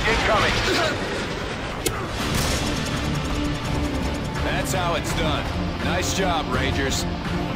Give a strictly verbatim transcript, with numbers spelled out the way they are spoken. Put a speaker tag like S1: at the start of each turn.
S1: incoming.
S2: That's how it's done. Nice job, Rangers.